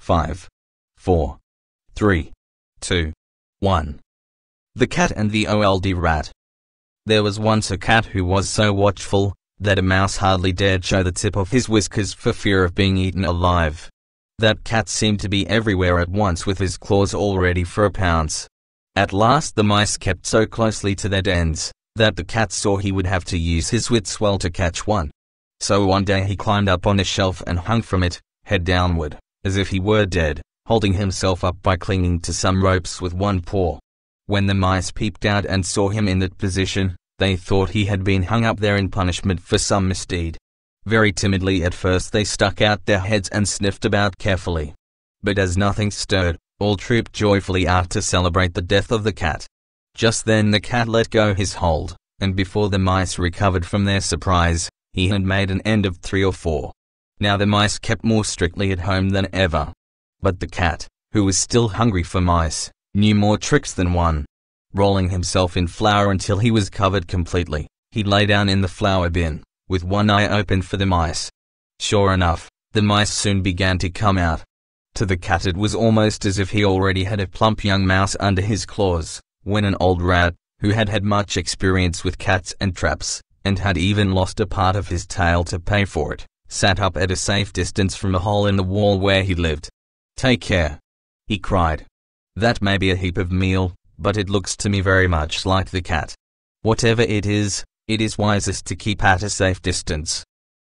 5, 4, 3, 2, 1. The Cat and the Old Rat. There was once a cat who was so watchful that a mouse hardly dared show the tip of his whiskers for fear of being eaten alive. That cat seemed to be everywhere at once with his claws all ready for a pounce. At last the mice kept so closely to their dens that the cat saw he would have to use his wits well to catch one. So one day he climbed up on a shelf and hung from it, head downward, as if he were dead, holding himself up by clinging to some ropes with one paw. When the mice peeped out and saw him in that position, they thought he had been hung up there in punishment for some misdeed. Very timidly at first they stuck out their heads and sniffed about carefully. But as nothing stirred, all trooped joyfully out to celebrate the death of the cat. Just then the cat let go his hold, and before the mice recovered from their surprise, he had made an end of 3 or 4. Now the mice kept more strictly at home than ever. But the cat, who was still hungry for mice, knew more tricks than one. Rolling himself in flour until he was covered completely, he lay down in the flour bin, with one eye open for the mice. Sure enough, the mice soon began to come out. To the cat it was almost as if he already had a plump young mouse under his claws, when an old rat, who had had much experience with cats and traps, and had even lost a part of his tail to pay for it, sat up at a safe distance from a hole in the wall where he lived. "Take care," he cried. "That may be a heap of meal, but it looks to me very much like the cat. Whatever it is wisest to keep at a safe distance."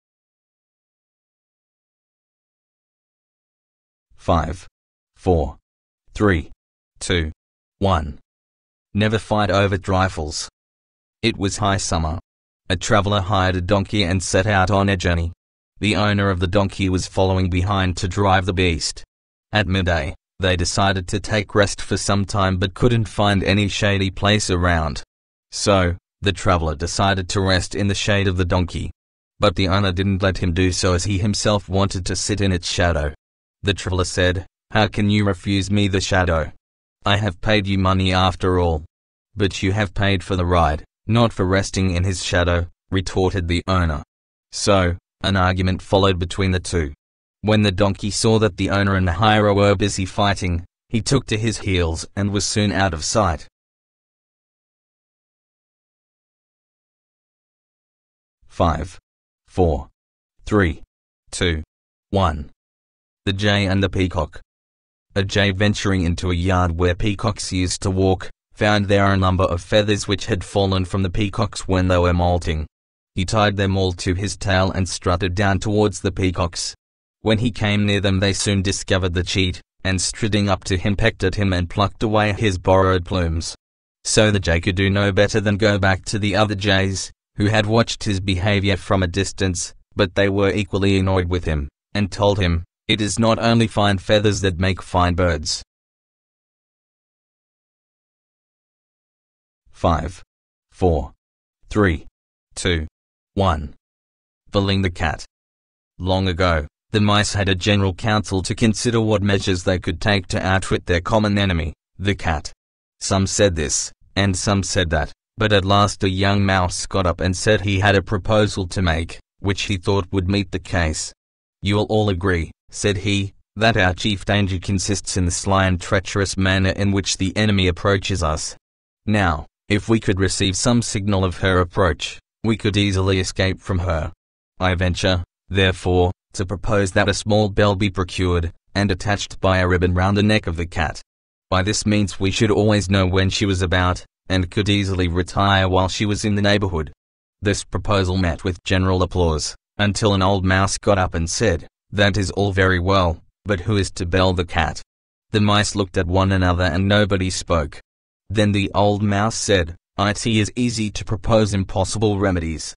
5, 4, 3, 2, 1. Never fight over trifles. It was high summer. A traveler hired a donkey and set out on a journey. The owner of the donkey was following behind to drive the beast. At midday, they decided to take rest for some time but couldn't find any shady place around. So, the traveler decided to rest in the shade of the donkey. But the owner didn't let him do so as he himself wanted to sit in its shadow. The traveler said, "How can you refuse me the shadow? I have paid you money after all." "But you have paid for the ride, not for resting in his shadow," retorted the owner. So, an argument followed between the two. When the donkey saw that the owner and the hirer were busy fighting, he took to his heels and was soon out of sight. 5, 4, 3, 2, 1. The Jay and the Peacock. A jay venturing into a yard where peacocks used to walk, found there a number of feathers which had fallen from the peacocks when they were molting. He tied them all to his tail and strutted down towards the peacocks. When he came near them they soon discovered the cheat, and striding up to him pecked at him and plucked away his borrowed plumes. So the jay could do no better than go back to the other jays, who had watched his behavior from a distance, but they were equally annoyed with him, and told him, "It is not only fine feathers that make fine birds." 5, 4, 3, 2, 1. Bullying the cat. Long ago, the mice had a general council to consider what measures they could take to outwit their common enemy, the cat. Some said this, and some said that, but at last a young mouse got up and said he had a proposal to make, which he thought would meet the case. "You'll all agree," said he, "that our chief danger consists in the sly and treacherous manner in which the enemy approaches us. Now, if we could receive some signal of her approach, we could easily escape from her. I venture, therefore, to propose that a small bell be procured, and attached by a ribbon round the neck of the cat. By this means we should always know when she was about, and could easily retire while she was in the neighborhood." This proposal met with general applause, until an old mouse got up and said, "That is all very well, but who is to bell the cat?" The mice looked at one another and nobody spoke. Then the old mouse said, "It is easy to propose impossible remedies."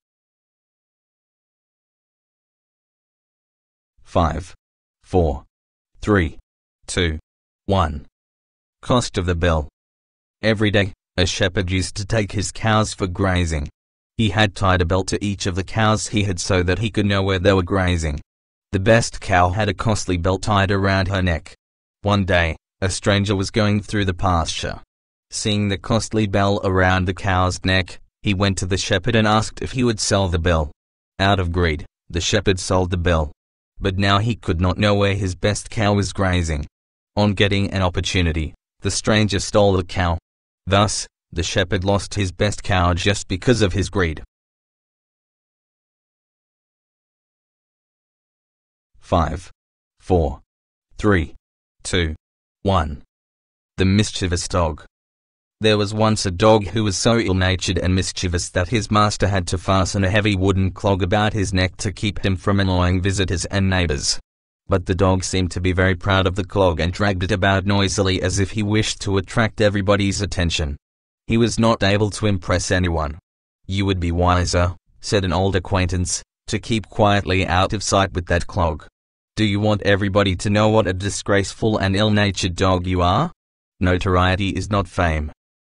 5, 4, 3, 2, 1. Cost of the bell. Every day, a shepherd used to take his cows for grazing. He had tied a bell to each of the cows he had so that he could know where they were grazing. The best cow had a costly bell tied around her neck. One day, a stranger was going through the pasture. Seeing the costly bell around the cow's neck, he went to the shepherd and asked if he would sell the bell. Out of greed, the shepherd sold the bell. but now he could not know where his best cow was grazing. On getting an opportunity, the stranger stole the cow. Thus, the shepherd lost his best cow just because of his greed. 5, 4, 3, 2, 1. The mischievous dog. There was once a dog who was so ill-natured and mischievous that his master had to fasten a heavy wooden clog about his neck to keep him from annoying visitors and neighbors. But the dog seemed to be very proud of the clog and dragged it about noisily as if he wished to attract everybody's attention. He was not able to impress anyone. "You would be wiser," said an old acquaintance, "to keep quietly out of sight with that clog. Do you want everybody to know what a disgraceful and ill-natured dog you are? Notoriety is not fame."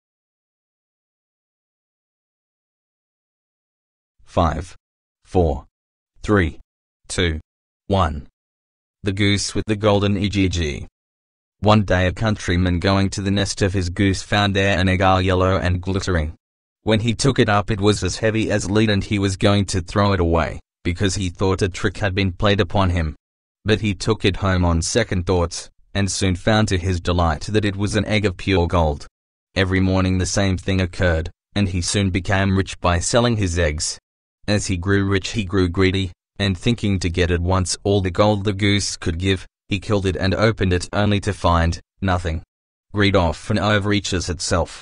5, 4, 3, 2, 1. The goose with the golden egg. One day a countryman going to the nest of his goose found there an egg all yellow and glittering. When he took it up it was as heavy as lead and he was going to throw it away, because he thought a trick had been played upon him. But he took it home on second thoughts, and soon found to his delight that it was an egg of pure gold. Every morning the same thing occurred, and he soon became rich by selling his eggs. As he grew rich he grew greedy, and thinking to get at once all the gold the goose could give, he killed it and opened it only to find nothing. Greed often overreaches itself.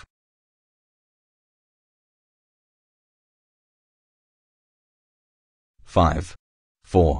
5, 4,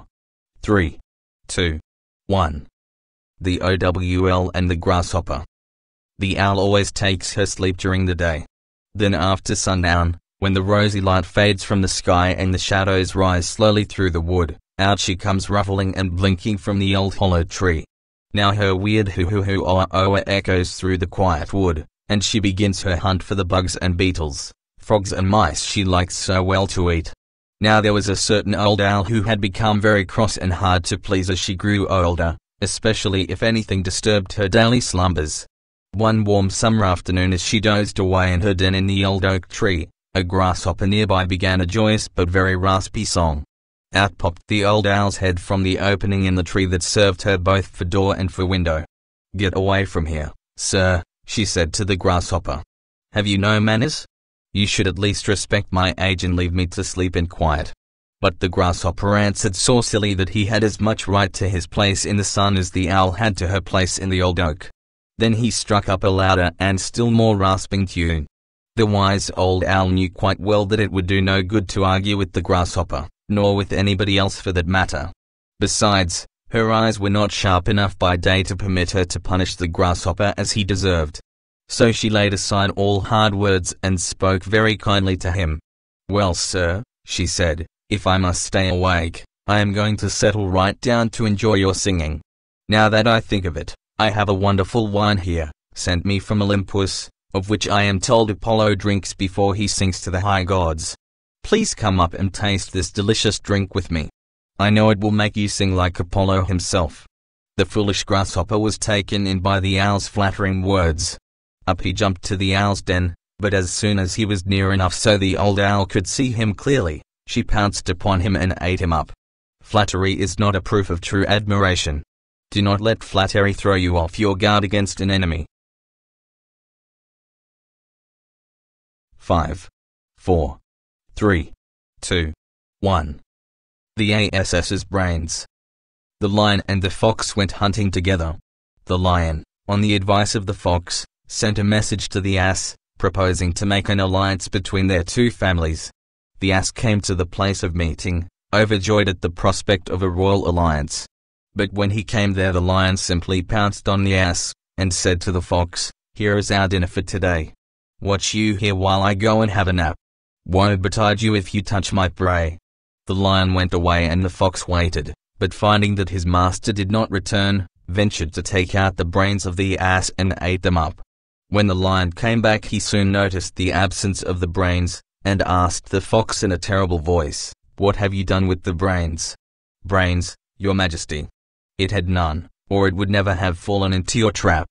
3, 2, 1. The owl and the grasshopper. The owl always takes her sleep during the day. Then after sundown, when the rosy light fades from the sky and the shadows rise slowly through the wood, out she comes ruffling and blinking from the old hollow tree. Now her weird hoo-hoo-hoo-oh-oh echoes through the quiet wood, and she begins her hunt for the bugs and beetles, frogs and mice she likes so well to eat. Now there was a certain old owl who had become very cross and hard to please as she grew older, especially if anything disturbed her daily slumbers. One warm summer afternoon as she dozed away in her den in the old oak tree, a grasshopper nearby began a joyous but very raspy song. Out popped the old owl's head from the opening in the tree that served her both for door and for window. "Get away from here, sir," she said to the grasshopper. "Have you no manners? You should at least respect my age and leave me to sleep in quiet." But the grasshopper answered saucily that he had as much right to his place in the sun as the owl had to her place in the old oak. Then he struck up a louder and still more rasping tune. The wise old owl knew quite well that it would do no good to argue with the grasshopper, nor with anybody else for that matter. Besides, her eyes were not sharp enough by day to permit her to punish the grasshopper as he deserved. So she laid aside all hard words and spoke very kindly to him. "Well, sir," she said, "if I must stay awake, I am going to settle right down to enjoy your singing. Now that I think of it, I have a wonderful wine here, sent me from Olympus, of which I am told Apollo drinks before he sings to the high gods. Please come up and taste this delicious drink with me. I know it will make you sing like Apollo himself." The foolish grasshopper was taken in by the owl's flattering words. Up he jumped to the owl's den, but as soon as he was near enough so the old owl could see him clearly, she pounced upon him and ate him up. Flattery is not a proof of true admiration. Do not let flattery throw you off your guard against an enemy. 5, 4, 3, 2, 1. The ass's brains. The lion and the fox went hunting together. The lion, on the advice of the fox, sent a message to the ass, proposing to make an alliance between their two families. The ass came to the place of meeting, overjoyed at the prospect of a royal alliance. But when he came there the lion simply pounced on the ass, and said to the fox, "Here is our dinner for today. Watch you here while I go and have a nap. Woe betide you if you touch my prey." The lion went away and the fox waited, but finding that his master did not return, ventured to take out the brains of the ass and ate them up. When the lion came back he soon noticed the absence of the brains, and asked the fox in a terrible voice, "What have you done with the brains?" "Brains, your majesty." "It had none, or it would never have fallen into your trap."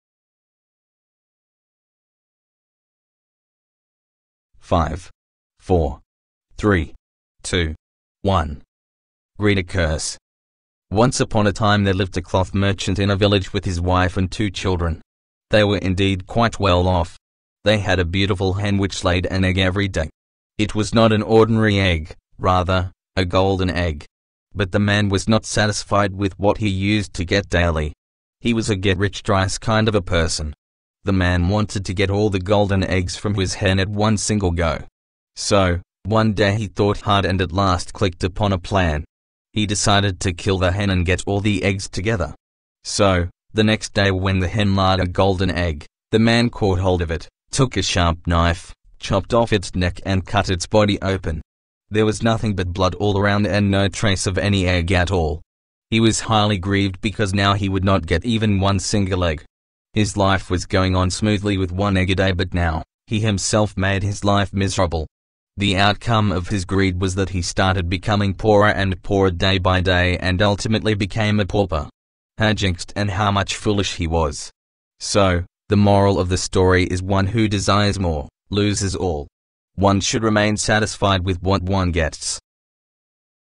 5, 4, 3, 2, 1. Greed a curse. Once upon a time there lived a cloth merchant in a village with his wife and 2 children. They were indeed quite well off. They had a beautiful hen which laid an egg every day. It was not an ordinary egg, rather, a golden egg. But the man was not satisfied with what he used to get daily. He was a get-rich-twice kind of a person. The man wanted to get all the golden eggs from his hen at one single go. So, one day he thought hard and at last clicked upon a plan. He decided to kill the hen and get all the eggs together. So, the next day when the hen laid a golden egg, the man caught hold of it, took a sharp knife, chopped off its neck and cut its body open. There was nothing but blood all around and no trace of any egg at all. He was highly grieved because now he would not get even one single egg. His life was going on smoothly with 1 egg a day, but now, he himself made his life miserable. The outcome of his greed was that he started becoming poorer and poorer day by day and ultimately became a pauper. How jinxed and how much foolish he was. So, the moral of the story is one who desires more, loses all. One should remain satisfied with what one gets.